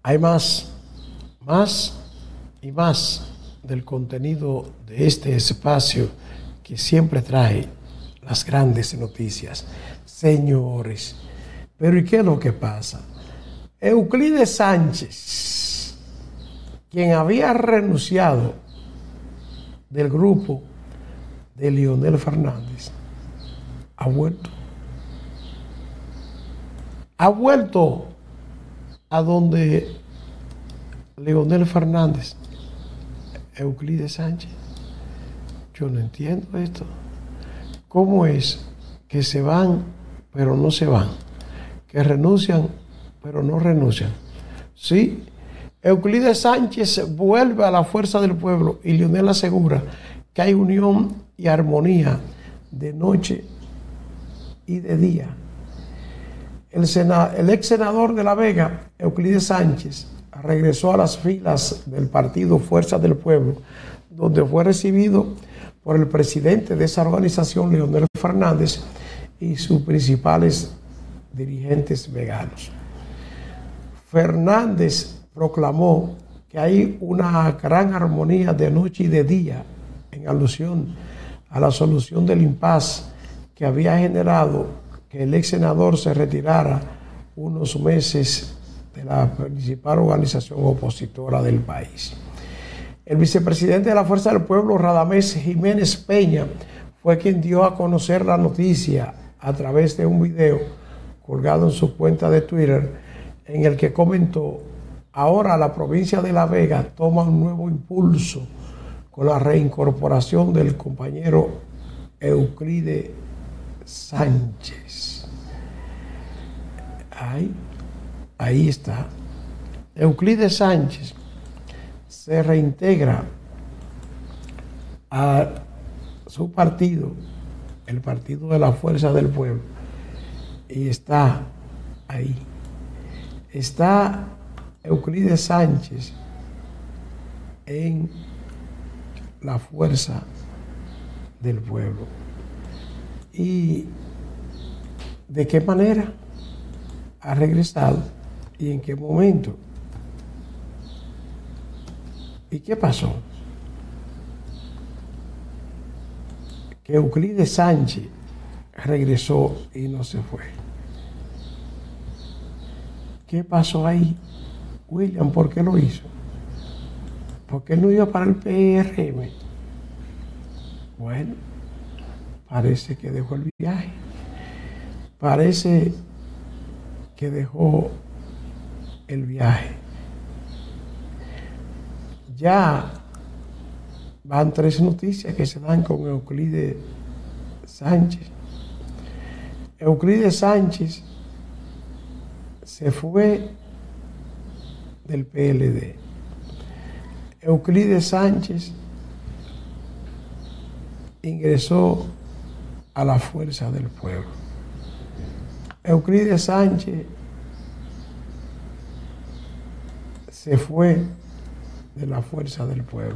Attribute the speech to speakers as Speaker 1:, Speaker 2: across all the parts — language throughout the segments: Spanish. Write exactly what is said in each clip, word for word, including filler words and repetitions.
Speaker 1: Hay más, más y más del contenido de este espacio que siempre trae las grandes noticias. Señores, pero ¿y qué es lo que pasa? Euclides Sánchez, quien había renunciado del grupo de Leonel Fernández, ha vuelto. Ha vuelto a donde Leonel Fernández, Euclides Sánchez. Yo no entiendo esto. ¿Cómo es que se van, pero no se van? Que renuncian, pero no renuncian. Sí, Euclides Sánchez vuelve a la fuerza del pueblo y Leonel asegura que hay unión y armonía de noche y de día. El, sena, el ex senador de La Vega, Euclides Sánchez, regresó a las filas del partido Fuerza del Pueblo, donde fue recibido por el presidente de esa organización, Leonel Fernández, y sus principales dirigentes veganos. Fernández proclamó que hay una gran armonía de noche y de día, en alusión a la solución del impasse que había generado que el ex senador se retirara unos meses de la principal organización opositora del país. El vicepresidente de la Fuerza del Pueblo, Radamés Jiménez Peña, fue quien dio a conocer la noticia a través de un video colgado en su cuenta de Twitter, en el que comentó: ahora la provincia de La Vega toma un nuevo impulso con la reincorporación del compañero Euclides Sánchez. Ahí, ahí está. Euclides Sánchez se reintegra a su partido, el Partido de la Fuerza del Pueblo, y está ahí. Está Euclides Sánchez en la Fuerza del Pueblo. ¿Y de qué manera ha regresado? ¿Y en qué momento? ¿Y qué pasó? Que Euclides Sánchez regresó y no se fue. ¿Qué pasó ahí, William? ¿Por qué lo hizo? ¿Por qué él no iba para el P R M? Bueno, parece que dejó el viaje. Parece que dejó el viaje. Ya van tres noticias que se dan con Euclides Sánchez. Euclides Sánchez se fue del P L D. Euclides Sánchez ingresó a la Fuerza del Pueblo. Euclides Sánchez se fue de la Fuerza del Pueblo.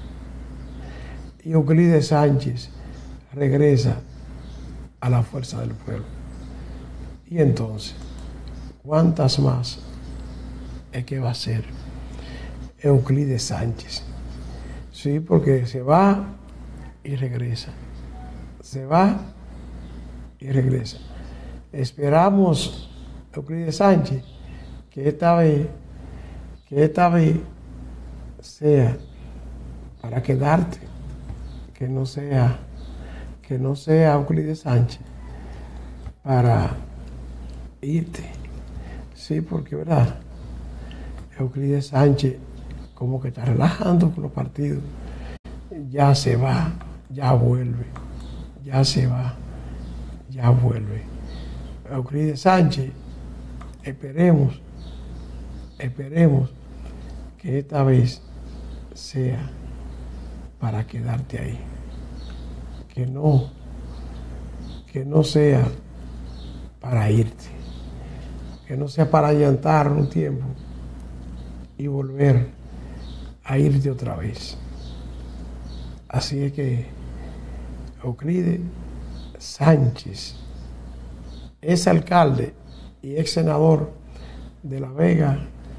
Speaker 1: Y Euclides Sánchez regresa a la Fuerza del Pueblo. Y entonces, ¿cuántas más es que va a ser Euclides Sánchez? Sí, porque se va y regresa. Se va y regresa. Esperamos, Euclides Sánchez, que esta vez, que esta vez sea para quedarte, que no sea, que no sea Euclides Sánchez para irte. Sí, porque verdad, Euclides Sánchez como que está relajando con los partidos. Ya se va, ya vuelve, ya se va, ya vuelve. Euclides Sánchez, esperemos, esperemos que esta vez sea para quedarte ahí. Que no, que no sea para irte. Que no sea para allantar un tiempo y volver a irte otra vez. Así es que Euclides Sánchez es alcalde y ex senador de La Vega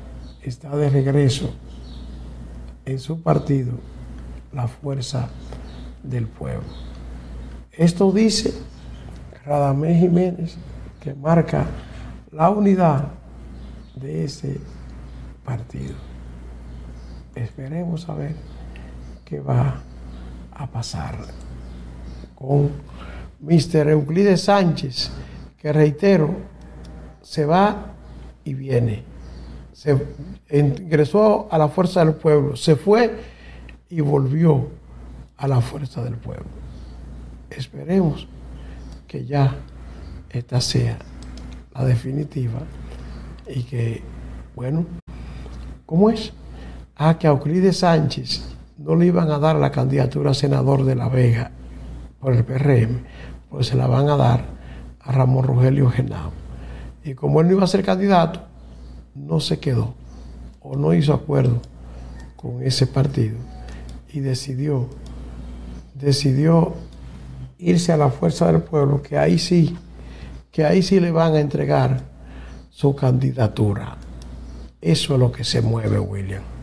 Speaker 1: está de regreso en su partido, la Fuerza del Pueblo. Esto dice Radamés Jiménez, que marca la unidad de ese partido. Esperemos a ver qué va a pasar con mister Euclides Sánchez, que reitero, se va y viene. Se ingresó a la Fuerza del Pueblo, se fue y volvió a la Fuerza del Pueblo. Esperemos que ya esta sea la definitiva y que, bueno, ¿cómo es? Ah, que a Euclides Sánchez no le iban a dar la candidatura a senador de La Vega por el P R M, pues se la van a dar a Ramón Rogelio Genao. Y como él no iba a ser candidato, no se quedó o no hizo acuerdo con ese partido y decidió, decidió irse a la Fuerza del Pueblo, que ahí sí, que ahí sí le van a entregar su candidatura. Eso es lo que se mueve, William.